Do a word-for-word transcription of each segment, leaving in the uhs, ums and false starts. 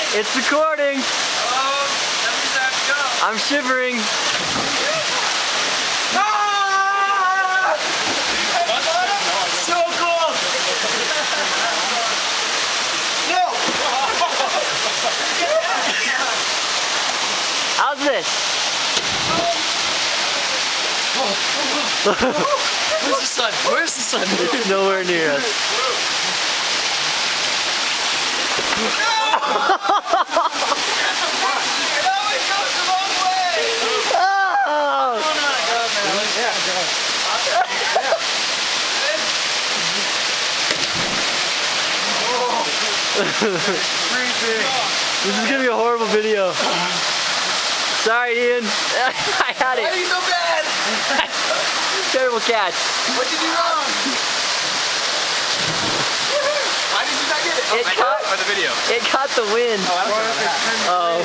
It's recording. Oh, that means I have to go. I'm shivering. Ah! So cold. No. How's this? Where's the sun? Where's the sun? It's nowhere near us. It always goes the wrong way. Oh! No, no, go, man. Yeah, go. This is gonna be a horrible video. Sorry, Ian. I had it. Why are you so bad? Terrible catch. What did you do wrong? Why did you not get it? It Oh, caught or the video. It caught the wind. Oh, I don't know. Oh.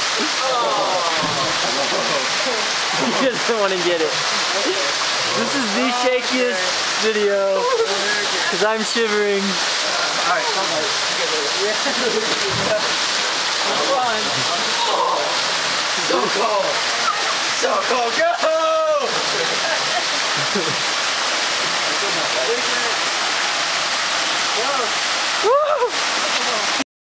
He doesn't want to get it. This is the shakiest video because I'm shivering. Alright, come on. Run. So cold. So cold. Go!